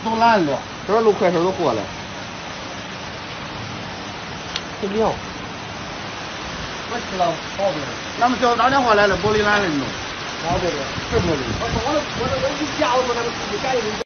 都烂了。 这路快手都过来。真亮。 我知道，好不了。俺们小打电话来了，玻璃烂了，你懂？ 哪玻璃？ 是玻璃。 我一家伙那个自己家里。